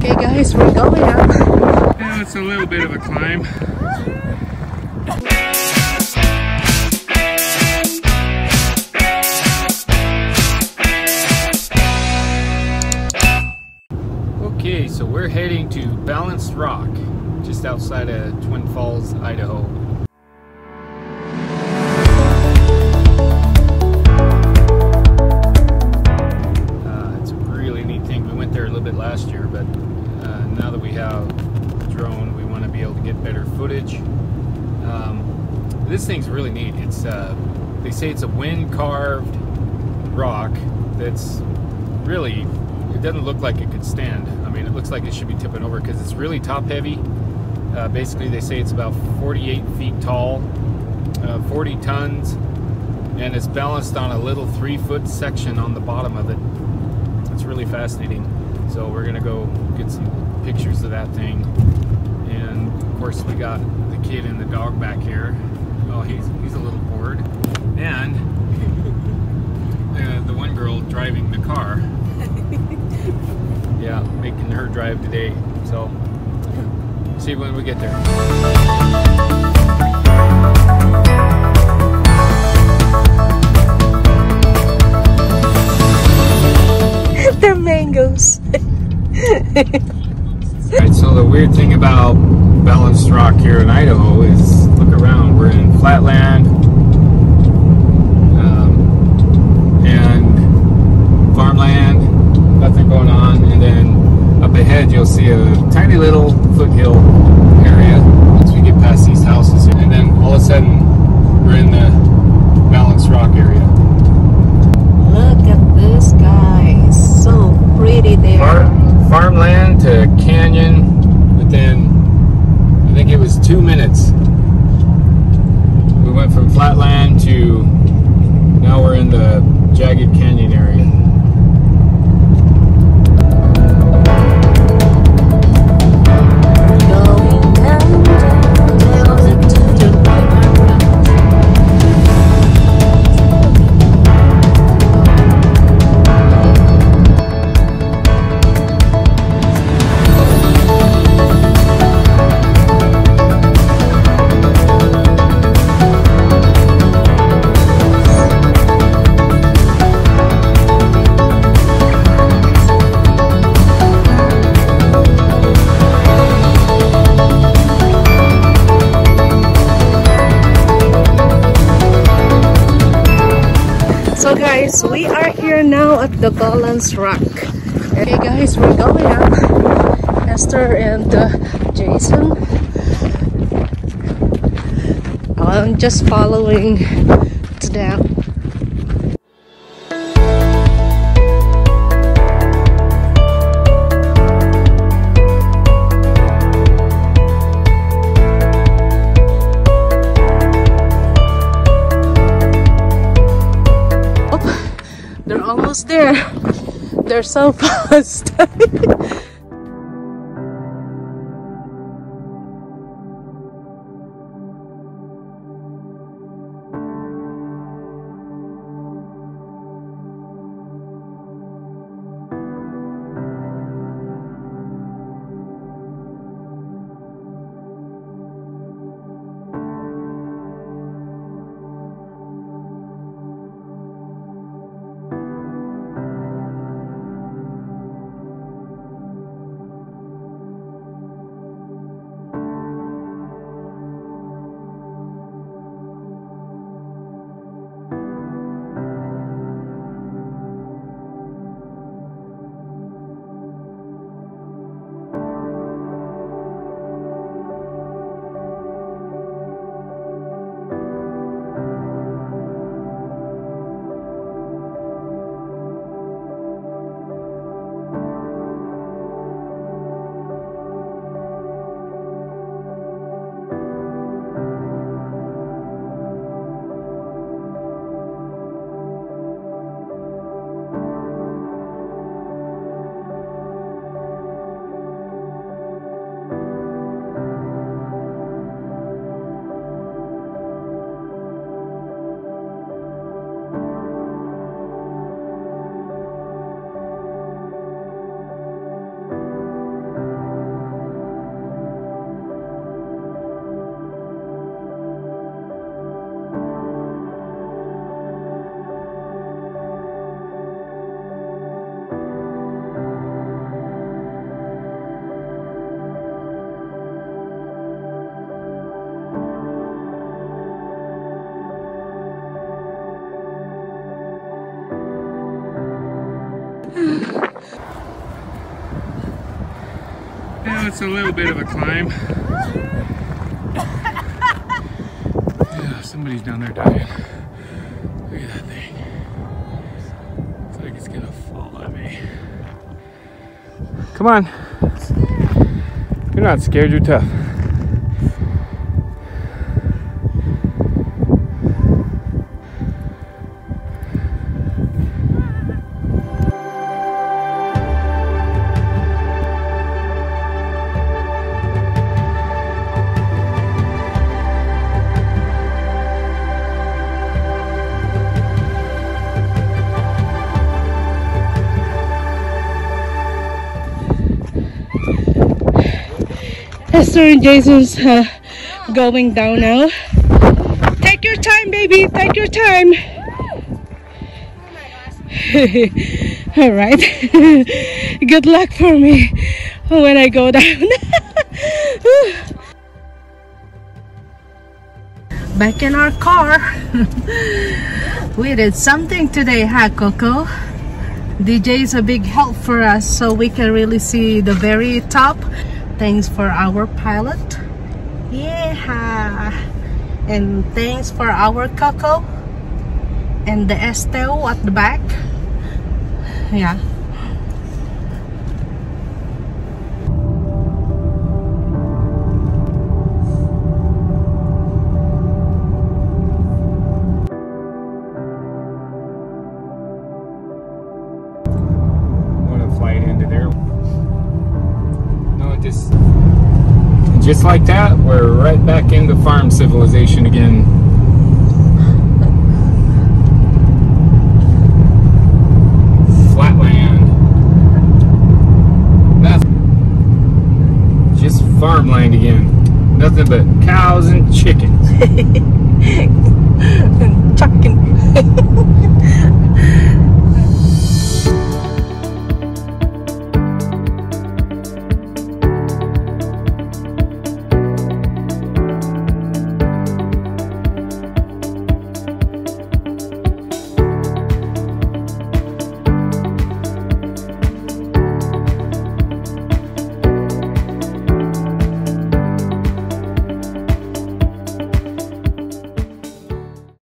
Okay guys, we're going up. Yeah, it's a little bit of a climb. Okay, so we're heading to Balanced Rock, just outside of Twin Falls, Idaho. It's a really neat thing. We went there a little bit last year, but now that we have a drone, we want to be able to get better footage. This thing's really neat. It's they say it's a wind-carved rock that's really, it doesn't look like it could stand. I mean, it looks like it should be tipping over because it's really top-heavy. Basically, they say it's about 48 feet tall, 40 tons, and it's balanced on a little 3-foot section on the bottom of it. It's really fascinating. So we're gonna go get some pictures of that thing. And of course, we got the kid and the dog back here. Oh, he's a little bored. And the one girl driving the car. Yeah, making her drive today. So, see you when we get there. They're mangoes. Alright, so the weird thing about Balanced Rock here in Idaho is, look around, we're in flatland and farmland, nothing going on, and then up ahead you'll see a tiny little foothill area once we get past these houses here. And then all of a sudden we're in the Balanced Rock area. Look at this guy, it's so pretty there. Farmland to canyon within, I think it was 2 minutes. We went from flatland to, now we're in the jagged canyon area. So guys, we are here now at the Balanced Rock. Okay guys, we're going up. Esther and Jason. I'm just following to them. They're almost there. They're so fast. Yeah, it's a little bit of a climb. Yeah, somebody's down there dying. Look at that thing. Looks like it's gonna fall on me. Come on. You're not scared, you're tough. Esther and Jason's going down now. Take your time, baby. Take your time. All right. Good luck for me when I go down. Back in our car. We did something today, huh, Coco? DJ is a big help for us so we can really see the very top. Thanks for our pilot. Yeah. And thanks for our Coco. And the Estelle at the back. Yeah. Just like that, we're right back into farm civilization again. Flatland. That's just farmland again. Nothing but cows and chickens. Chucking.